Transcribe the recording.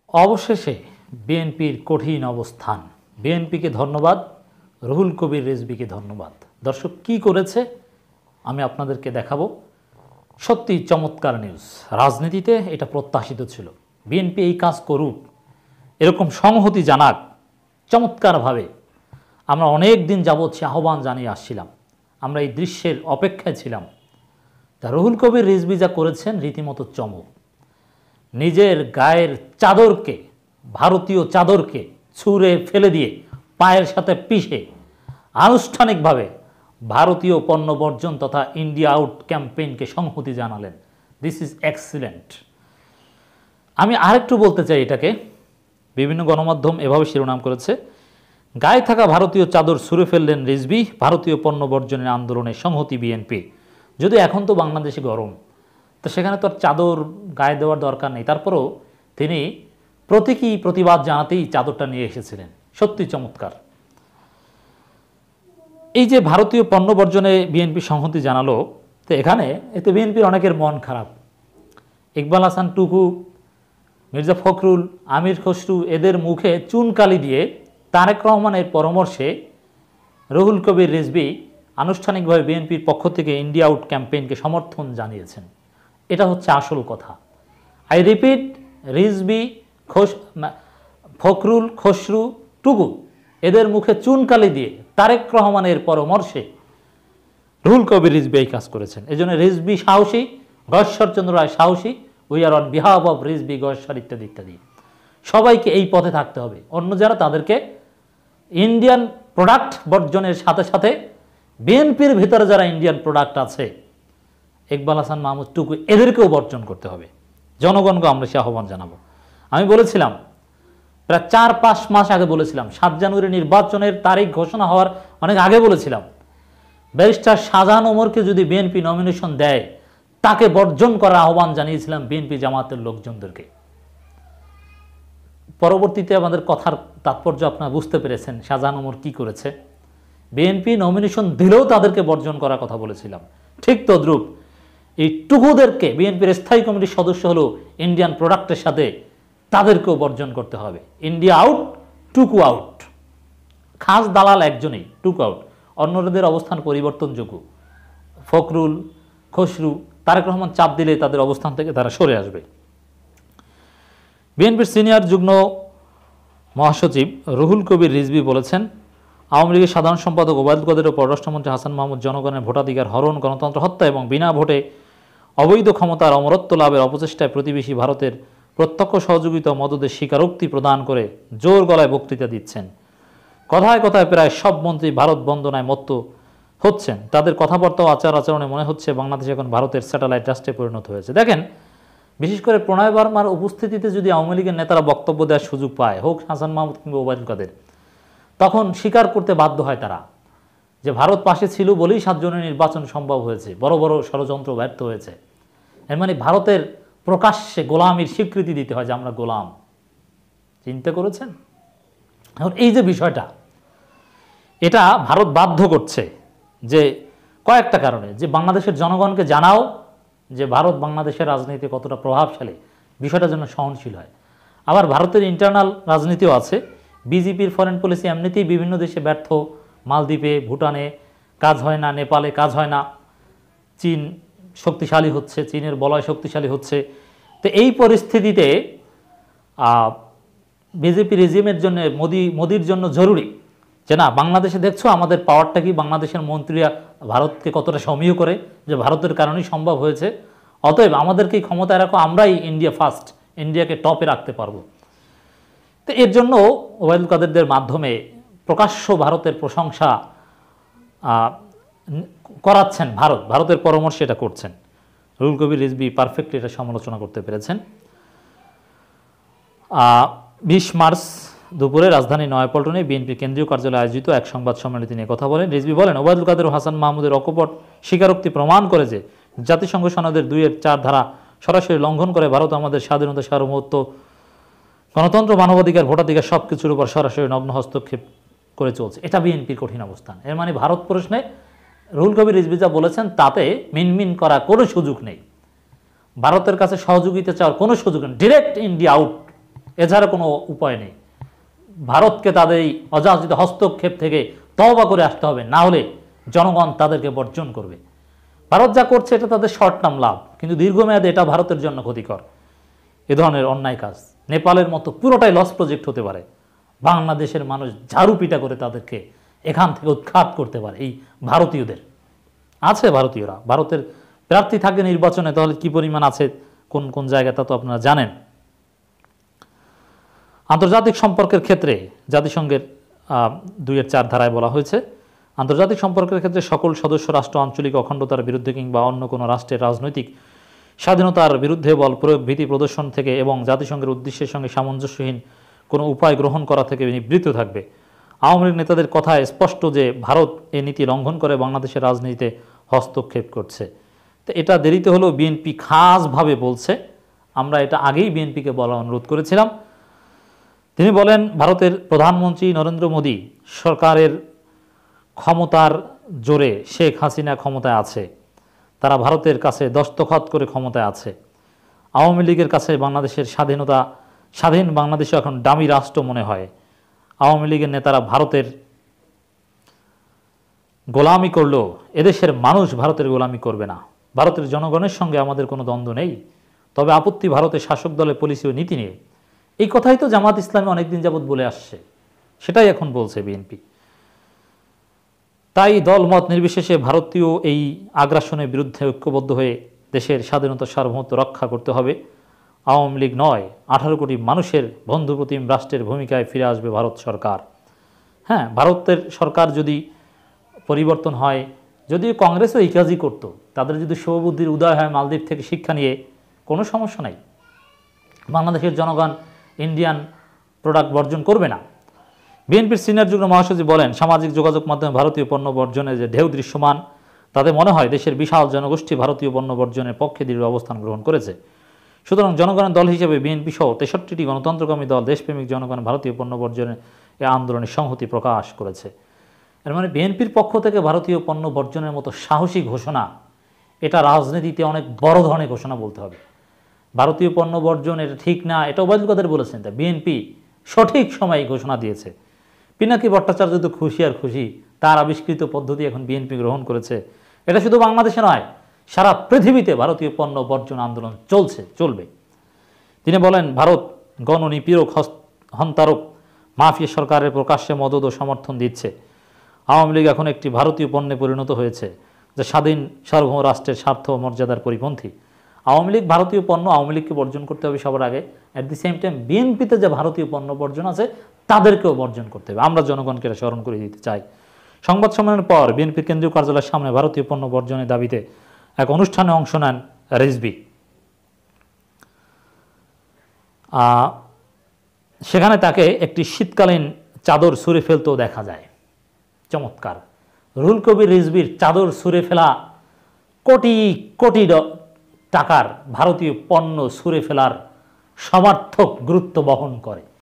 অবশেষে বিএনপির কঠিন অবস্থান। বিএনপিকে ধন্যবাদ, রুহুল কবির রিজভীকে ধন্যবাদ। দর্শক কি করেছে আমি আপনাদেরকে দেখাবো। সত্যি চমৎকার নিউজ। রাজনীতিতে এটা প্রত্যাশিত ছিল, বিএনপি এই কাজ করুক, এরকম সংহতি জানাক চমৎকারভাবে। আমরা অনেক দিন যাবৎ সে আহ্বান জানিয়ে আসছিলাম, আমরা এই দৃশ্যের অপেক্ষায় ছিলাম। তা রুহুল কবির রিজভী যা করেছেন রীতিমতো চমক। নিজের গায়ের চাদরকে, ভারতীয় চাদরকে ছুঁড়ে ফেলে দিয়ে পায়ের সাথে পিষে আনুষ্ঠানিকভাবে ভারতীয় পণ্য বর্জন তথা ইন্ডিয়া আউট ক্যাম্পেইনকে সংহতি জানালেন। This is excellent. আমি আরেকটু বলতে চাই, এটাকে বিভিন্ন গণমাধ্যম এভাবে শিরোনাম করেছে, গায়ে থাকা ভারতীয় চাদর ছুঁড়ে ফেললেন রিজভী, ভারতীয় পণ্য বর্জনের আন্দোলনে সংহতি বিএনপি। যদি এখন তো বাংলাদেশে গরম, তো সেখানে তো আর চাদর গায়ে দেওয়ার দরকার নেই, তারপরেও তিনি প্রতীকী প্রতিবাদ জানাতেই চাদরটা নিয়ে এসেছিলেন। সত্যি চমৎকার। এই যে ভারতীয় পণ্য বর্জনে বিএনপি সংহতি জানালো, তো এতে বিএনপির অনেকের মন খারাপ। ইকবাল হাসান টুকু, মির্জা ফখরুল, আমির খসরু এদের মুখে চুনকালি দিয়ে তারেক রহমানের পরামর্শে রুহুল কবির রিজভী আনুষ্ঠানিকভাবে বিএনপির পক্ষ থেকে ইন্ডিয়া আউট ক্যাম্পেইনকে সমর্থন জানিয়েছেন। এটা হচ্ছে আসল কথা। আই রিপিট, রিজভী, ফখরুল, খসরু, টুকু এদের মুখে চুনকালি দিয়ে তারেক রহমানের পরামর্শে রুহুল কবির রিজভী এই কাজ করেছেন। এই জন্য রিজভী সাহসী, গয়েশ্বরচন্দ্র রায় সাহসী, we are on behalf of Rizvi, Gayeshwar ইত্যাদি ইত্যাদি। সবাইকে এই পথে থাকতে হবে। অন্য যারা তাদেরকে ইন্ডিয়ান প্রোডাক্ট বর্জনের সাথে সাথে বিএনপির ভিতরে যারা ইন্ডিয়ান প্রোডাক্ট আছে, ইকবাল হাসান মাহমুদ টুকু, এদেরকেও বর্জন করতে হবে। জনগণকে আমরা সে আহ্বান জানাবো। আমি বলেছিলাম প্রায় 4-5 মাস আগে বলেছিলাম, 7 জানুয়ারি নির্বাচনের তারিখ ঘোষণা হওয়ার অনেক আগে বলেছিলাম, ব্যারিস্টার শাহজাহান ওমরকে যদি বিএনপি নমিনেশন দেয় তাকে বর্জন করার আহ্বান জানিয়েছিলাম বিএনপি জামাতের লোকজনদেরকে। পরবর্তীতে আমাদের কথার তাৎপর্য আপনারা বুঝতে পেরেছেন, শাহজাহান ওমর কি করেছে। বিএনপি নমিনেশন দিলেও তাদেরকে বর্জন করার কথা বলেছিলাম। ঠিক তদ্রূপ এই টুকুদেরকে, বিএনপির স্থায়ী কমিটির সদস্য হলো ইন্ডিয়ান প্রোডাক্টের সাথে, তাদেরকেও বর্জন করতে হবে। India out, Tuku out. খাস দালাল একজনই, টুকু আউট। অন্যদের অবস্থান পরিবর্তনযোগ্য। ফখরুল, খসরু, তারেক রহমান চাপ দিলে তাদের অবস্থান থেকে তারা সরে আসবে। বিএনপির সিনিয়র যুগ্ম মহাসচিব রুহুল কবির রিজভী বলেছেন, আওয়ামী লীগের সাধারণ সম্পাদক ওবায়দুল কাদের ও পররাষ্ট্রমন্ত্রী হাসান মাহমুদ জনগণের ভোটাধিকার হরণ, গণতন্ত্র হত্যা এবং বিনা ভোটে অবৈধ ক্ষমতার অমরত্ব লাভের অপচেষ্টায় প্রতিবেশী ভারতের প্রত্যক্ষ সহযোগিতা ও মদদের স্বীকারোক্তি প্রদান করে জোর গলায় বক্তৃতা দিচ্ছেন। কথায় কথায় প্রায় সব মন্ত্রী ভারত বন্দনায় মত্ত হচ্ছেন। তাদের কথাবার্তা ও আচার আচরণে মনে হচ্ছে বাংলাদেশ এখন ভারতের স্যাটেলাইট রাষ্ট্রে পরিণত হয়েছে। দেখেন, বিশেষ করে প্রণয় বর্মার উপস্থিতিতে যদি আওয়ামী লীগের নেতারা বক্তব্য দেওয়ার সুযোগ পায়, হোক হাসান মাহমুদ কিংবা ওবায়দুল কাদের, তখন স্বীকার করতে বাধ্য হয় তারা যে ভারত পাশে ছিল বলেই 7 জনের নির্বাচন সম্ভব হয়েছে, বড় বড় ষড়যন্ত্র ব্যর্থ হয়েছে। এর মানে ভারতের প্রকাশ্যে গোলামির স্বীকৃতি দিতে হয় যে আমরা গোলাম। চিন্তা করেছেন? এখন এই যে বিষয়টা, এটা ভারত বাধ্য করছে যে কয়েকটা কারণে, যে বাংলাদেশের জনগণকে জানাও যে ভারত বাংলাদেশের রাজনীতি কতটা প্রভাবশালী, বিষয়টা যেন সহনশীল হয়। আবার ভারতের ইন্টারনাল রাজনীতিও আছে। বিজেপির ফরেন পলিসি এমনিতেই বিভিন্ন দেশে ব্যর্থ, মালদ্বীপে, ভুটানে কাজ হয় না, নেপালে কাজ হয় না, চীন শক্তিশালী হচ্ছে, চীনের বলয় শক্তিশালী হচ্ছে। তো এই পরিস্থিতিতে বিজেপি রেজিমের জন্য, মোদির জন্য জরুরি যে না, বাংলাদেশে দেখছো আমাদের পাওয়ারটা কি, বাংলাদেশের মন্ত্রীরা ভারতকে কতটা সমীহ করে, যে ভারতের কারণেই সম্ভব হয়েছে, অতএব আমাদেরকেই ক্ষমতায় রাখো, আমরাই ইন্ডিয়া ফার্স্ট, ইন্ডিয়াকে টপে রাখতে পারবো। তো এর জন্য ওবায়দুল কাদেরদের মাধ্যমে প্রকাশ্য ভারতের প্রশংসা করাচ্ছেন ভারতের পরামর্শে এটা করছেন। রুহুল কবির রিজভী পারফেক্টলি এটা সমালোচনা করতে পেরেছেন। 20 মার্চ দুপুরে রাজধানী নয়াপল্টনে বিএনপির কেন্দ্রীয় কার্যালয়ে আয়োজিত এক সংবাদ সম্মেলনে তিনি কথা বলেন। রিজভী বলেন, ওবায়দুল কাদের ও হাসান মাহমুদের অকপট স্বীকারোক্তি প্রমাণ করে যে জাতিসংঘ সনদের 2-4 ধারা সরাসরি লঙ্ঘন করে ভারত আমাদের স্বাধীনতা, সার্বভৌমত্ব, গণতন্ত্র, মানবাধিকার, ভোটাধিকার সব কিছুর উপর সরাসরি নগ্ন হস্তক্ষেপ করে চলছে। এটা বিএনপির কঠিন অবস্থান। এর মানে ভারত প্রশ্নে রুহুল কবির রিজভী যা বলেছেন তাতে মিনমিন করার কোনো সুযোগ নেই, ভারতের কাছে সহযোগিতা চাওয়ার কোনো সুযোগ নেই। ডিরেক্ট ইন্ডিয়া আউট, এছাড়া কোনো উপায় নেই। ভারতকে তাদের এই অযাচিত হস্তক্ষেপ থেকে তওবা করে আসতে হবে, না হলে জনগণ তাদেরকে বর্জন করবে। ভারত যা করছে এটা তাদের শর্ট টার্ম লাভ, কিন্তু দীর্ঘমেয়াদে এটা ভারতের জন্য ক্ষতিকর। এ ধরনের অন্যায় কাজ নেপালের মতো পুরোটাই লস প্রজেক্ট হতে পারে। বাংলাদেশের মানুষ ঝাড়ু পিটা করে তাদেরকে এখান থেকে উৎখাত করতে পারে। এই ভারতীয়দের আছে, ভারতীয়রা ভারতের প্রার্থী থাকে নির্বাচনে, তাহলে কি পরিমাণ আছে কোন কোন জায়গায় তা তো আপনারা জানেন। আন্তর্জাতিক সম্পর্কের ক্ষেত্রে জাতিসংঘের 2-4 ধারায় বলা হয়েছে, আন্তর্জাতিক সম্পর্কের ক্ষেত্রে সকল সদস্য রাষ্ট্র আঞ্চলিক অখণ্ডতার বিরুদ্ধে কিংবা অন্য কোনো রাষ্ট্রের রাজনৈতিক স্বাধীনতার বিরুদ্ধে বল প্রয়োগ, ভীতি প্রদর্শন থেকে এবং জাতিসংঘের উদ্দেশ্যের সঙ্গে সামঞ্জস্যহীন কোনো উপায় গ্রহণ করা থেকে নিবৃত্ত থাকবে। আওয়ামী লীগ নেতাদের কথায় স্পষ্ট যে ভারত এ নীতি লঙ্ঘন করে বাংলাদেশের রাজনীতিতে হস্তক্ষেপ করছে। তো এটা দেরিতে হলেও বিএনপি খাসভাবে বলছে, আমরা এটা আগেই বিএনপিকে বলা অনুরোধ করেছিলাম। তিনি বলেন, ভারতের প্রধানমন্ত্রী নরেন্দ্র মোদী সরকারের ক্ষমতার জোরে শেখ হাসিনা ক্ষমতায় আছে, তারা ভারতের কাছে দস্তখত করে ক্ষমতায় আছে। আওয়ামী লীগের কাছে বাংলাদেশের স্বাধীন বাংলাদেশও এখন দামি রাষ্ট্র মনে হয়। আওয়ামী লীগের নেতারা ভারতের গোলামি করলেও এদেশের মানুষ ভারতের গোলামি করবে না। ভারতের জনগণের সঙ্গে আমাদের কোনো দ্বন্দ্ব নেই, তবে আপত্তি ভারতের শাসক দলের পলিসি ও নীতি নিয়ে। এই কথাই তো জামাত ইসলামী অনেকদিন যাবৎ বলে আসছে, সেটাই এখন বলছে বিএনপি। তাই দলমত নির্বিশেষে ভারতীয় এই আগ্রাসনের বিরুদ্ধে ঐক্যবদ্ধ হয়ে দেশের স্বাধীনতা সার্বভৌমত্ব রক্ষা করতে হবে। আওয়ামী লীগ নয়, 18 কোটি মানুষের বন্ধুপ্রতিম রাষ্ট্রের ভূমিকায় ফিরে আসবে ভারত সরকার। হ্যাঁ, ভারতের সরকার যদি পরিবর্তন হয়, যদিও কংগ্রেসও এই কাজই করতো, তাদের যদি শুভবুদ্ধির উদয় হয় মালদ্বীপ থেকে শিক্ষা নিয়ে, কোনো সমস্যা নাই। বাংলাদেশের জনগণ ইন্ডিয়ান প্রোডাক্ট বর্জন করবে না। বিএনপির সিনিয়র যুগ্ম মহাসচিব বলেন, সামাজিক যোগাযোগ মাধ্যমে ভারতীয় পণ্য বর্জনের যে ঢেউ দৃশ্যমান, তাতে মনে হয় দেশের বিশাল জনগোষ্ঠী ভারতীয় পণ্য বর্জনের পক্ষে দৃঢ় অবস্থান গ্রহণ করেছে। সুতরাং জনগণের দল হিসেবে বিএনপি সহ 63টি গণতন্ত্রকামী দল দেশপ্রেমিক জনগণ ভারতীয় পণ্য বর্জনের এই আন্দোলনে সংহতি প্রকাশ করেছে। এর মানে বিএনপির পক্ষ থেকে ভারতীয় পণ্য বর্জনের মতো সাহসী ঘোষণা, এটা রাজনীতিতে অনেক বড় ধরনের ঘোষণা বলতে হবে। ভারতীয় পণ্য বর্জন এটা ঠিক না, এটা ওবায়দুল কাদের বলেছেন, তা বিএনপি সঠিক সময়ে ঘোষণা দিয়েছে। পিনাকি ভট্টাচার্য তো খুশি আর খুশি, তার আবিষ্কৃত পদ্ধতি এখন বিএনপি গ্রহণ করেছে। এটা শুধু বাংলাদেশে নয়, সারা পৃথিবীতে ভারতীয় পণ্য বর্জন আন্দোলন চলবে। তিনি বলেন, ভারত গণনিপীড়ক, হন্তারক, মাফিয়া সরকারের প্রকাশ্যে মদত ও সমর্থন দিচ্ছে। আওয়ামী লীগ এখন একটি ভারতীয় পণ্যে পরিণত হয়েছে, যা স্বাধীন সার্বভৌম রাষ্ট্রের স্বার্থ ও মর্যাদার পরিপন্থী। আওয়ামী লীগ ভারতীয় পণ্য, আওয়ামী লীগকে বর্জন করতে হবে সবার আগে। অ্যাট দি সেম টাইম বিএনপিতে যে ভারতীয় পণ্য বর্জন আছে তাদেরকেও বর্জন করতে হবে। আমরা জনগণকে এটা স্মরণ করে দিতে চাই। সংবাদ সম্মেলনের পর বিএনপির কেন্দ্রীয় কার্যালয়ের সামনে ভারতীয় পণ্য বর্জনের দাবিতে এক অনুষ্ঠানে অংশ নেন রিজভী। সেখানে তাকে একটি শীতকালীন চাদর ছুঁড়ে ফেলতেও দেখা যায়। চমৎকার! রুহুল কবির রিজভীর চাদর ছুঁড়ে ফেলা কোটি কোটি টাকার ভারতীয় পণ্য ছুঁড়ে ফেলার সমার্থক গুরুত্ব বহন করে।